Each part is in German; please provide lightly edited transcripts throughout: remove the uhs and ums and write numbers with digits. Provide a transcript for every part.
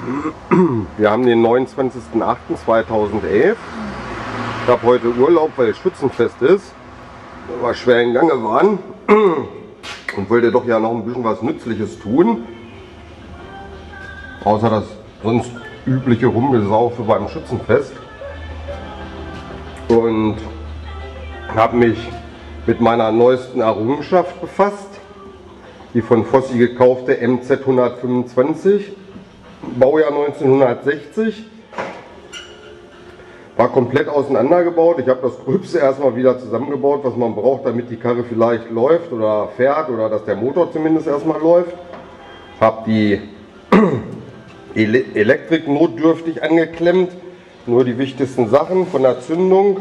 Wir haben den 29.08.2011. Ich habe heute Urlaub, weil Schützenfest ist. Da wir schwer in Gange waren und wollte doch ja noch ein bisschen was Nützliches tun. Außer das sonst übliche Rumgesaufe beim Schützenfest. Und habe mich mit meiner neuesten Errungenschaft befasst. Die von Fossi gekaufte MZ 125, Baujahr 1960. War komplett auseinandergebaut. Ich habe das Gröbste erstmal wieder zusammengebaut, was man braucht, damit die Karre vielleicht läuft oder fährt oder dass der Motor zumindest erstmal läuft. Habe die Elektrik notdürftig angeklemmt. Nur die wichtigsten Sachen von der Zündung.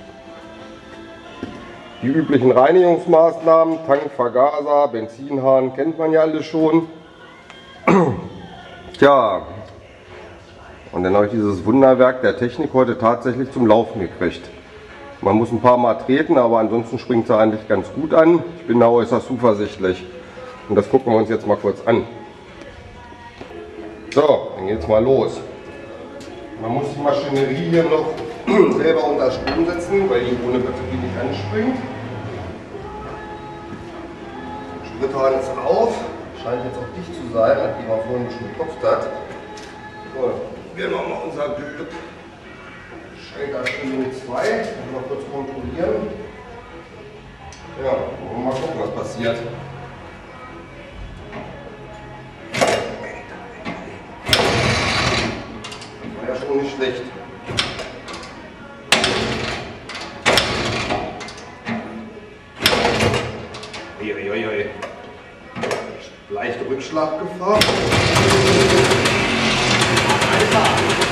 Die üblichen Reinigungsmaßnahmen, Tank, Vergaser, Benzinhahn, kennt man ja alles schon. Tja, und dann habe ich dieses Wunderwerk der Technik heute tatsächlich zum Laufen gekriegt. Man muss ein paar Mal treten, aber ansonsten springt sie eigentlich ganz gut an. Ich bin da äußerst zuversichtlich. Und das gucken wir uns jetzt mal kurz an. So, dann geht's mal los. Man muss die Maschinerie hier noch selber unter Strom setzen, weil die ohne Batterie nicht anspringt. Sprithahn ist auf, scheint jetzt auch dicht zu sein, hat die mal vorhin schon getropft hat. So, wir haben mal unser Schalterstrom 2, mal kurz kontrollieren. Ja, mal gucken, was passiert. Das war ja schon nicht schlecht. Uiuiui. Leichte Rückschlaggefahr. Alter.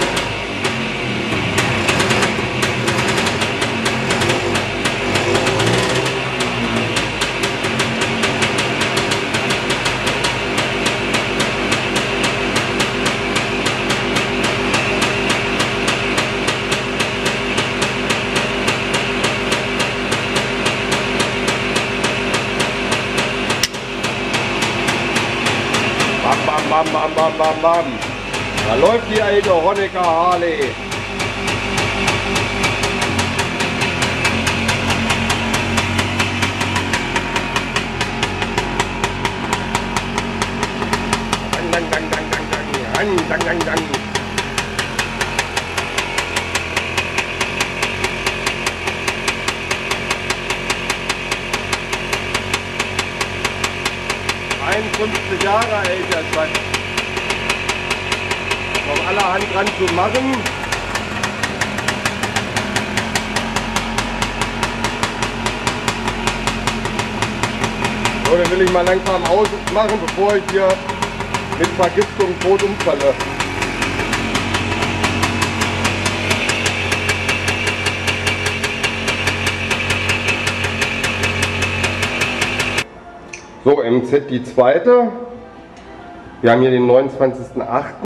Bam, bam, bam, bam, bam. Da läuft die alte Honecker Harley. Dang, dang, dang, dang, dang, dang, dang, dang, dang. ...51 Jahre alt, der Quatsch. Noch allerhand dran zu machen. So, dann will ich mal langsam ausmachen, bevor ich hier mit Vergiftung tot umfalle. So, MZ die zweite. Wir haben hier den 29.08.